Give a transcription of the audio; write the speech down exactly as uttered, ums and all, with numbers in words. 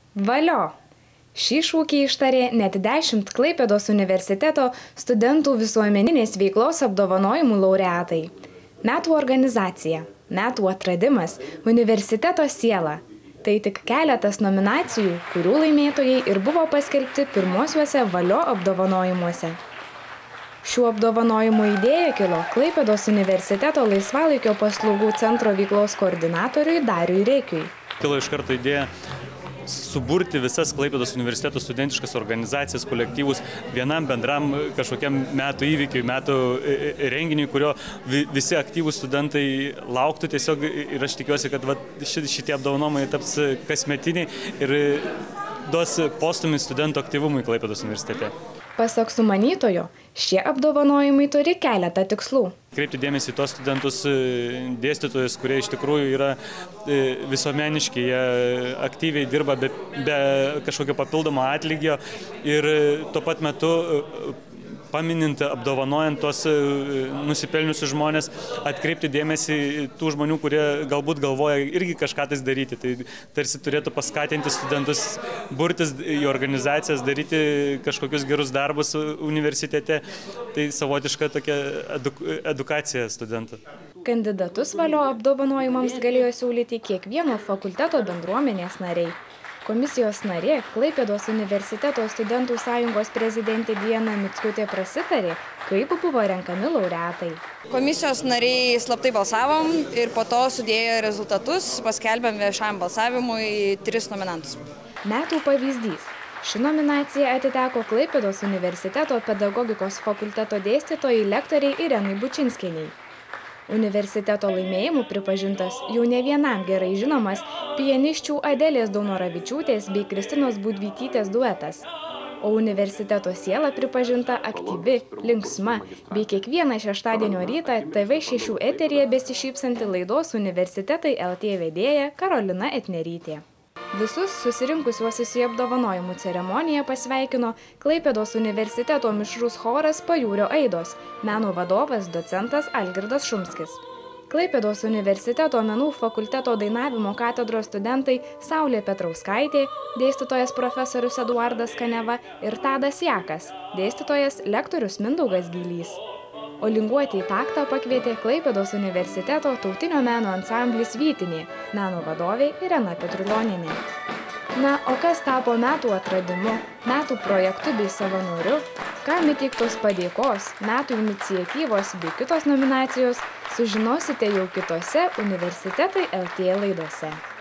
Valio! Šį šūkį ištarė net dešimt Klaipėdos universiteto studentų visuomeninės veiklos apdovanojimų laureatai. Metų organizacija, metų atradimas, universiteto siela. Tai tik keletas nominacijų, kurių laimėtojai ir buvo paskelbti pirmosiuose Valio apdovanojimuose. Šių apdovanojimų idėja kilo Klaipėdos universiteto laisvalaikio paslaugų centro veiklos koordinatoriui Dariui Reikiui. Kilo iš karto idėja suburti visas Klaipėdos universiteto studentiškas organizacijas, kolektyvus vienam bendram kažkokiam metų įvykiui, metų renginiui, kurio visi aktyvūs studentai lauktų tiesiog, ir aš tikiuosi, kad va, šitie apdovanojimai taps kasmetiniai ir duos postūmį studentų aktyvumui Klaipėdos universitete. Pasak sumanytojo, šie apdovanojimai turi keletą tikslų. Kreipti dėmesį į tos studentus, dėstytojus, kurie iš tikrųjų yra visuomeniški, jie aktyviai dirba be, be kažkokio papildomo atlygio ir tuo pat metu paminint, apdovanojant tos nusipelniusius žmonės, atkreipti dėmesį tų žmonių, kurie galbūt galvoja irgi kažką tais daryti. Tai tarsi turėtų paskatinti studentus burtis į organizacijas, daryti kažkokius gerus darbus universitete. Tai savotiška tokia edukacija studentų. Kandidatus Valio apdovanojimams galėjo siūlyti kiekvieno fakulteto bendruomenės nariai. Komisijos narė, Klaipėdos universiteto studentų sąjungos prezidentė Diana Mickutė prasitarė, kaip buvo renkami laureatai. Komisijos nariai slaptai balsavom ir po to sudėjo rezultatus, paskelbėm viešajam balsavimui tris nominantus. Metų pavyzdys. Ši nominacija atiteko Klaipėdos universiteto pedagogikos fakulteto dėstytojai lektoriai Irenai Bučinskienei. Universiteto laimėjimu pripažintas jau ne vienam gerai žinomas pianisčių Adelės Daunoravičiūtės bei Kristinos Budvytytės duetas. O universiteto siela pripažinta aktyvi, linksma bei kiekvieną šeštadienio rytą T V šešių eteryje besišypsanti laidos Universitetai L T vedėja Karolina Etnerytė. Visus susirinkusiuosius į apdovanojimų ceremoniją pasveikino Klaipėdos universiteto mišrus choras Pajūrio aidos, meno vadovas docentas Algirdas Šumskis. Klaipėdos universiteto menų fakulteto dainavimo katedros studentai Saulė Petrauskaitė, dėstytojas profesorius Eduardas Kaneva ir Tadas Jakas, dėstytojas lektorius Mindaugas Gylys. O linguoti į taktą pakvietė Klaipėdos universiteto tautinio meno ansamblis Vytinė, meno vadovė Irena Petrulionienė. Na, o kas tapo metų atradimu, metų projektu bei savanoriu, kam įteiktos padėkos, metų iniciatyvos bei kitos nominacijos, sužinosite jau kitose Universitetai L T laidose.